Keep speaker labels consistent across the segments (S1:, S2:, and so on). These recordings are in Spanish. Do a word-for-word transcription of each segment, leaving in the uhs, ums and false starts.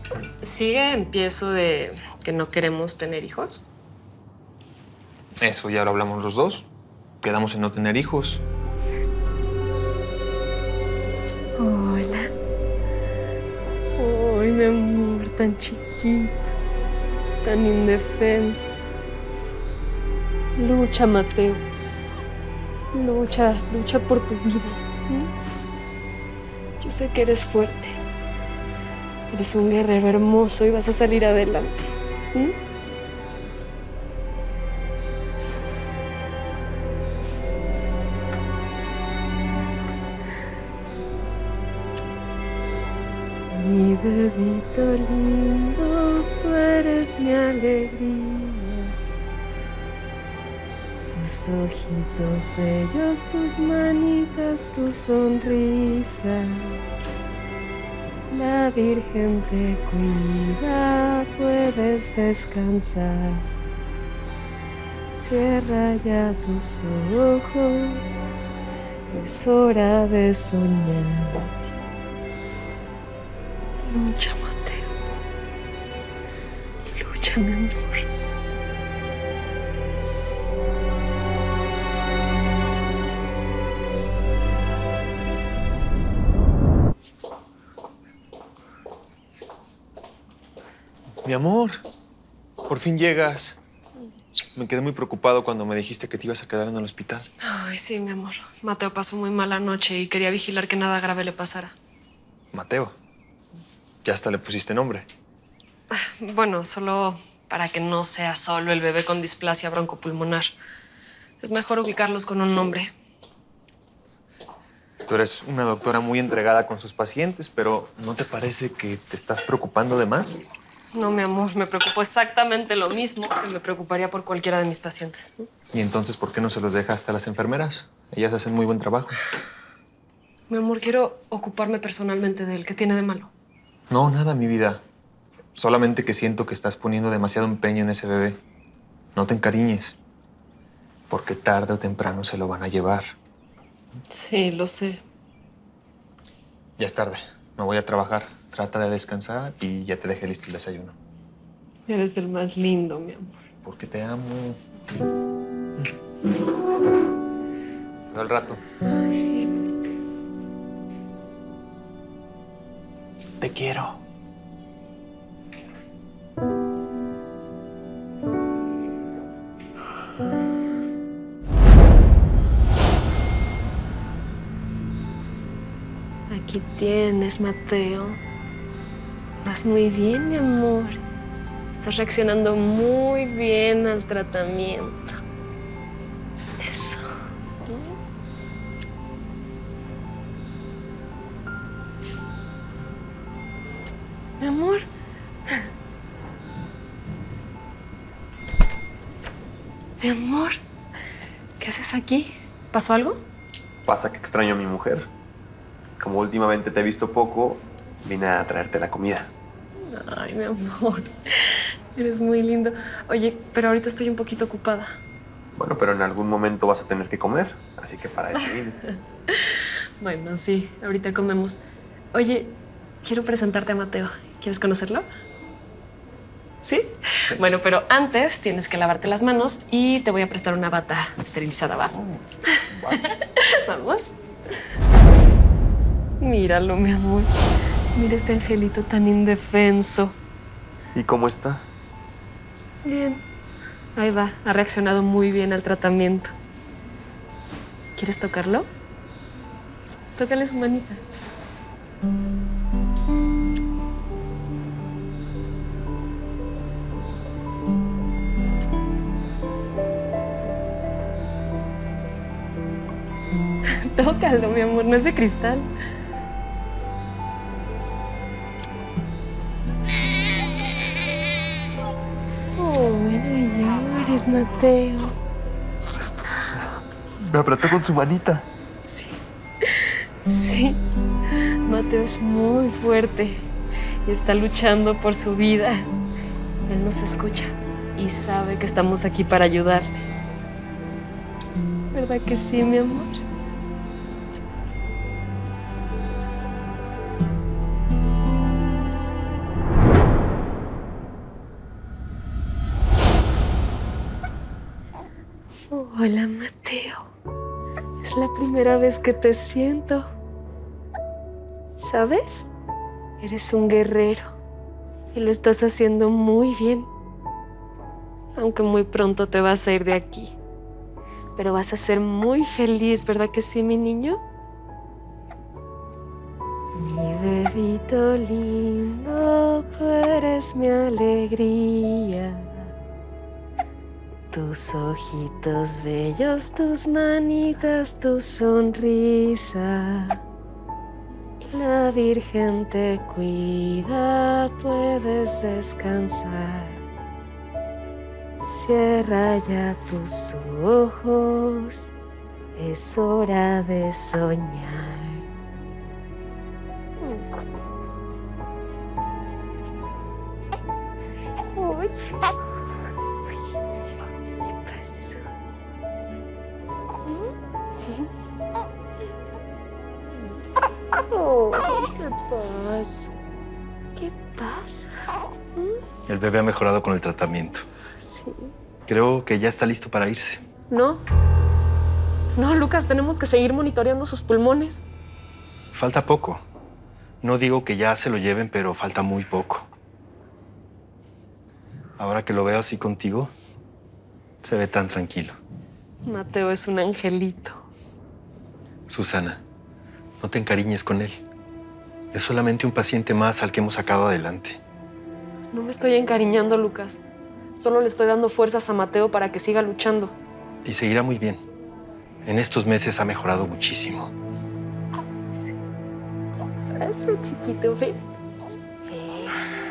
S1: ¿Sigue en pie eso de que no queremos tener hijos?
S2: Eso ya lo hablamos los dos. Quedamos en no tener hijos.
S1: Hola. Ay, mi amor, tan chiquito, tan indefenso. Lucha, Mateo. Lucha, lucha por tu vida. ¿Mm? Yo sé que eres fuerte. Eres un guerrero hermoso y vas a salir adelante. ¿Mm? Mi bebito lindo, tú eres mi alegría. Tus ojitos bellos, tus manitas, tu sonrisa. La Virgen te cuida, puedes descansar. Cierra ya tus ojos, es hora de soñar. Lucha, Mateo. Lucha, mi amor.
S2: Mi amor, por fin llegas. Me quedé muy preocupado cuando me dijiste que te ibas a quedar en el hospital.
S1: Ay, sí, mi amor. Mateo pasó muy mala noche y quería vigilar que nada grave le pasara.
S2: Mateo. Ya hasta le pusiste nombre.
S1: Bueno, solo para que no sea solo el bebé con displasia broncopulmonar. Es mejor ubicarlos con un nombre.
S2: Tú eres una doctora muy entregada con sus pacientes, pero ¿no te parece que te estás preocupando de más?
S1: No, mi amor, me preocupó exactamente lo mismo que me preocuparía por cualquiera de mis pacientes.
S2: ¿Y entonces por qué no se los dejaste a las enfermeras? Ellas hacen muy buen trabajo.
S1: Mi amor, quiero ocuparme personalmente de él. ¿Qué tiene de malo?
S2: No, nada, mi vida. Solamente que siento que estás poniendo demasiado empeño en ese bebé. No te encariñes, porque tarde o temprano se lo van a llevar.
S1: Sí, lo sé.
S2: Ya es tarde. Me voy a trabajar. Trata de descansar y ya te dejé listo el desayuno.
S1: Eres el más lindo, mi amor.
S2: Porque te amo. Te veo al rato.
S1: Ay, sí.
S2: Te quiero.
S1: Aquí tienes, Mateo. Vas muy bien, mi amor. Estás reaccionando muy bien al tratamiento. Eso. Mi amor. Mi amor. ¿Qué haces aquí? ¿Pasó algo?
S3: Pasa que extraño a mi mujer. Como últimamente te he visto poco, vine a traerte la comida.
S1: Ay, mi amor. Eres muy lindo. Oye, pero ahorita estoy un poquito ocupada.
S3: Bueno, pero en algún momento vas a tener que comer, así que para eso vine.
S1: Bueno, sí, ahorita comemos. Oye, quiero presentarte a Mateo. ¿Quieres conocerlo? ¿Sí? Sí. Bueno, pero antes tienes que lavarte las manos y te voy a prestar una bata esterilizada, ¿va?
S3: Oh, vale.
S1: Vamos. Míralo, mi amor. Mira este angelito tan indefenso.
S3: ¿Y cómo está?
S1: Bien. Ahí va. Ha reaccionado muy bien al tratamiento. ¿Quieres tocarlo? Tócale su manita. Tócalo, mi amor. No es de cristal. Oh, no llores, Mateo.
S3: Me apretó con su manita.
S1: Sí. Sí. Mateo es muy fuerte y está luchando por su vida. Él nos escucha y sabe que estamos aquí para ayudarle. ¿Verdad que sí, mi amor? Hola, Mateo. Es la primera vez que te siento. ¿Sabes? Eres un guerrero y lo estás haciendo muy bien. Aunque muy pronto te vas a ir de aquí. Pero vas a ser muy feliz, ¿verdad que sí, mi niño? Mi bebito lindo, tú eres mi alegría. Tus ojitos bellos, tus manitas, tu sonrisa. La Virgen te cuida, puedes descansar. Cierra ya tus ojos, es hora de soñar. Uy. ¿Qué pasó? Oh, ¿qué pasa? ¿Qué pasa?
S4: El bebé ha mejorado con el tratamiento.
S1: Sí.
S4: Creo que ya está listo para irse.
S1: No. No, Lucas, tenemos que seguir monitoreando sus pulmones.
S4: Falta poco. No digo que ya se lo lleven, pero falta muy poco. Ahora que lo veo así contigo, se ve tan tranquilo.
S1: Mateo es un angelito.
S4: Susana, no te encariñes con él. Es solamente un paciente más al que hemos sacado adelante.
S1: No me estoy encariñando, Lucas. Solo le estoy dando fuerzas a Mateo para que siga luchando.
S4: Y seguirá muy bien. En estos meses ha mejorado muchísimo.
S1: Eso, chiquito, ve. Eso.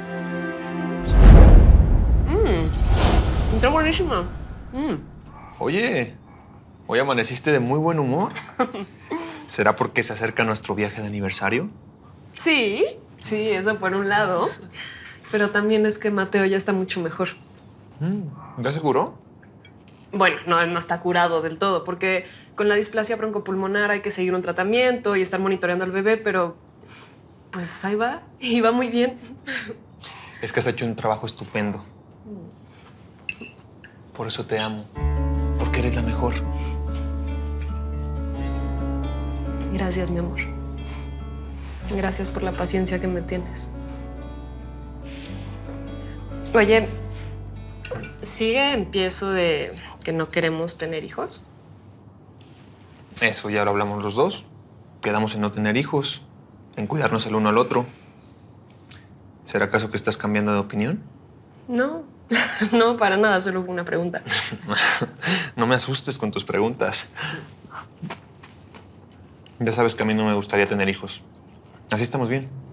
S1: Mmm. Está buenísima. Mm.
S2: Oye, hoy amaneciste de muy buen humor. ¿Será porque se acerca nuestro viaje de aniversario?
S1: Sí, sí, eso por un lado. Pero también es que Mateo ya está mucho mejor.
S2: Mm, ¿ya se curó?
S1: Bueno, no, no está curado del todo, porque con la displasia broncopulmonar hay que seguir un tratamiento y estar monitoreando al bebé, pero pues ahí va, y va muy bien.
S2: Es que has hecho un trabajo estupendo. Por eso te amo, porque eres la mejor.
S1: Gracias, mi amor. Gracias por la paciencia que me tienes. Oye, ¿sigue en pie eso de que no queremos tener hijos?
S2: Eso ya lo hablamos los dos. Quedamos en no tener hijos, en cuidarnos el uno al otro. ¿Será acaso que estás cambiando de opinión?
S1: No, no, para nada, solo una pregunta.
S2: No me asustes con tus preguntas. Ya sabes que a mí no me gustaría tener hijos. Así estamos bien.